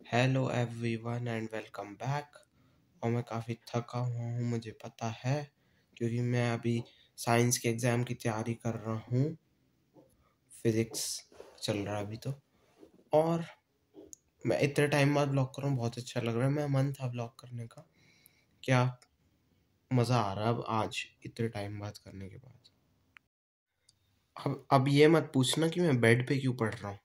Hello everyone and welcome back. और मैं काफ़ी थका हुआ हूँ, मुझे पता है, क्योंकि मैं अभी साइंस के एग्ज़ाम की तैयारी कर रहा हूँ। फिज़िक्स चल रहा है अभी तो। और मैं इतने टाइम बाद ब्लॉग कर रहा हूँ, बहुत अच्छा लग रहा है। मैं मन था ब्लॉग करने का, क्या मज़ा आ रहा है अब आज इतने टाइम बाद करने के बाद। अब ये मत पूछना कि मैं बेड पे क्यों पढ़ रहा हूँ,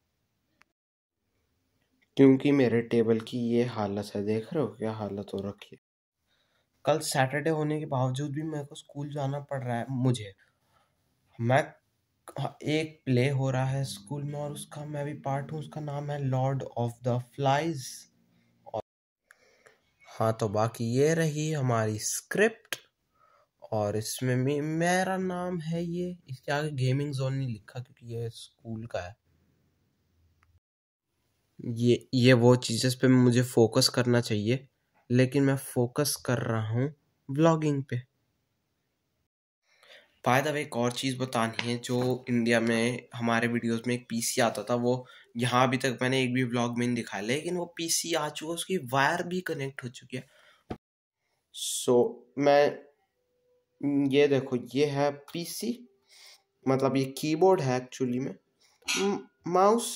क्योंकि मेरे टेबल की ये हालत है। देख रहे हो क्या हालत हो रखी है। कल सैटरडे होने के बावजूद भी मेरे को स्कूल जाना पड़ रहा है। मैं एक प्ले हो रहा है स्कूल में और उसका मैं भी पार्ट हूँ। उसका नाम है लॉर्ड ऑफ द फ्लाइज। और हाँ, तो बाकी ये रही हमारी स्क्रिप्ट। और इसमें मेरा नाम है, ये इसके आगे गेमिंग जोन नहीं लिखा क्योंकि ये स्कूल का है। ये वो चीज़ें पे मुझे फोकस करना चाहिए, लेकिन मैं फोकस कर रहा हूँ व्लॉगिंग पे। बाय द वे, एक और चीज़ बतानी है। जो इंडिया में हमारे वीडियोस में एक पीसी आता था, वो यहाँ अभी तक मैंने एक भी व्लॉग में नहीं दिखाया, लेकिन वो पीसी आ चुका है, उसकी वायर भी कनेक्ट हो चुकी है। ये देखो, ये है पीसी, मतलब ये कीबोर्ड है एक्चुअली में। माउस,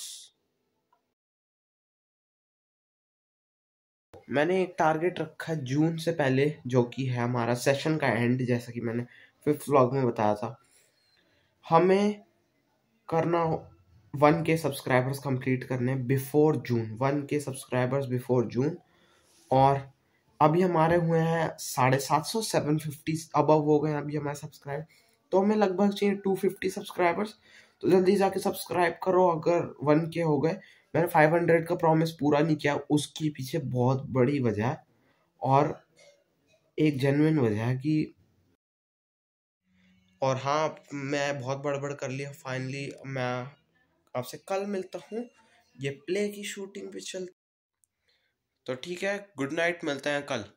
मैंने एक टारगेट रखा है जून से पहले, जो कि है हमारा सेशन का एंड। जैसा कि मैंने 5th व्लॉग में बताया था, हमें करना 1K सब्सक्राइबर्स कंप्लीट करने before June. 1K subscribers before June. और अभी हमारे हुए हैं 750, 750 अबव हो गए अभी हमारे सब्सक्राइब। तो हमें लगभग चाहिए 250 सब्सक्राइबर्स। तो जल्दी जाके सब्सक्राइब करो अगर 1K हो गए। मैंने 500 का प्रॉमिस पूरा नहीं किया, उसके पीछे बहुत बड़ी वजह है और एक जेन्युइन वजह है कि, और हाँ, मैं बहुत बड़बड़ कर लिया। फाइनली मैं आपसे कल मिलता हूँ, ये प्ले की शूटिंग पे चल। तो ठीक है, गुड नाइट, मिलते हैं कल।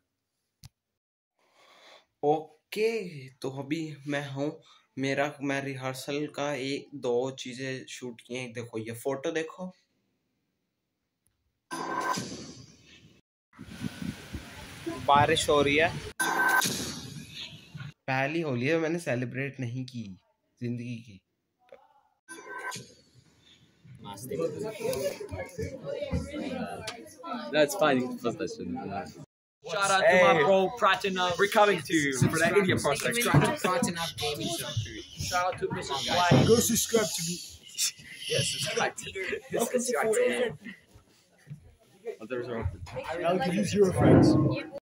ओके, तो अभी मैं रिहर्सल का एक दो चीजें शूट की हैं। देखो, ये फोटो देखो, बारिश हो रही है। पहली होली है, मैंने सेलिब्रेट नहीं की जिंदगी की। That's fine. You can flip that shit. Shout out to my bro Pratinov. We're coming to you for that India prospect. Pratinov Gaming Show. Shout out to Mr. White. Go subscribe to me. Yes, subscribe to me. Welcome to 4 I'll I'll give you 0 friends.